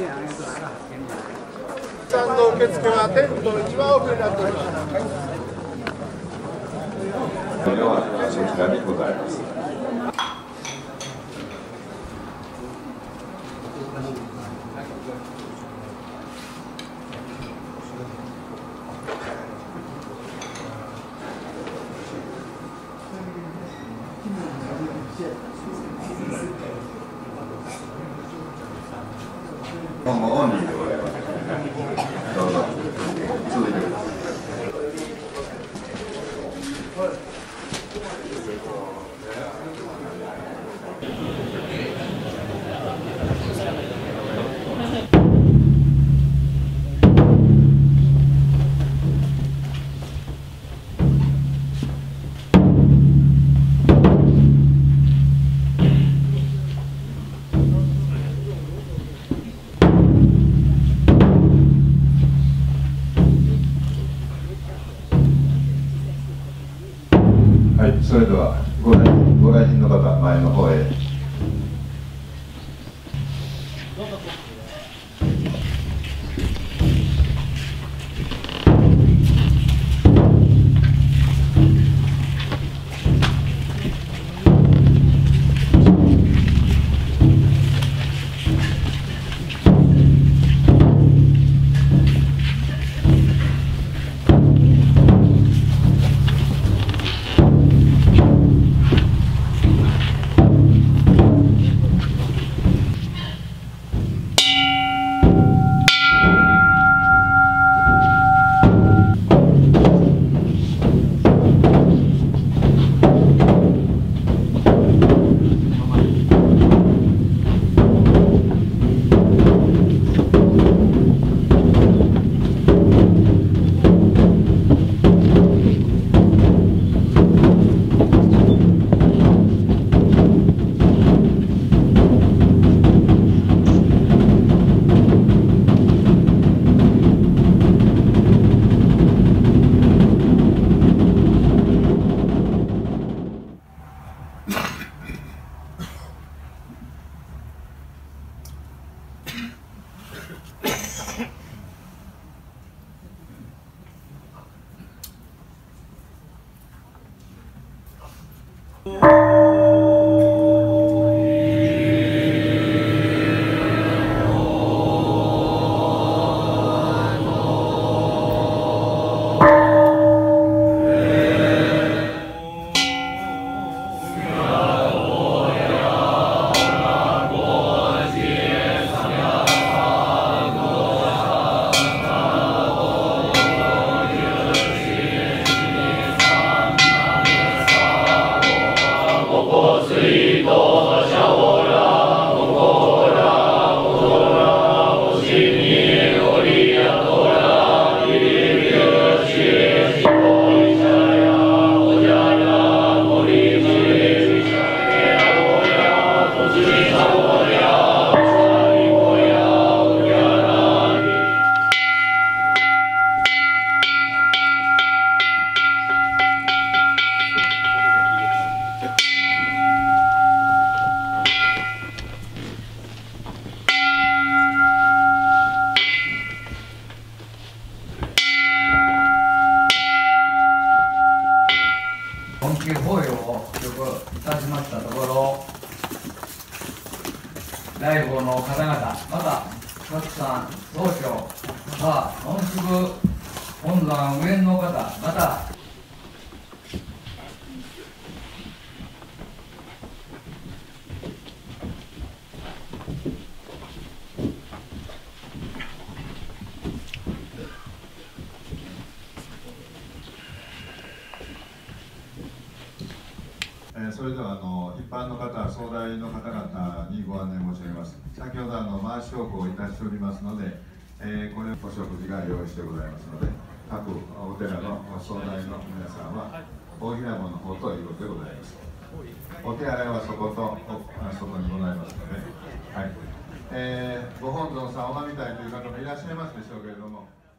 さんの受付はテントの一番奥になっております。 それではそちらにございます。今後オンリーでございます。どうぞ続いてください。はい、それではご来賓の方、前の方へ。 本気法要をいたしましたところ、来訪の方々、また各さん、総長、本宿本山上の方、またそれでは一般の方、総代の方々にご案内申し上げます。先ほど回し奉公いたしておりますので、これお食事が用意してございますので、各お寺の総代の皆さんは大平門の方ということでございます。お手洗いはそこと外にございますので、はい、ご本尊さんを拝みたいという方もいらっしゃいますでしょうけれども。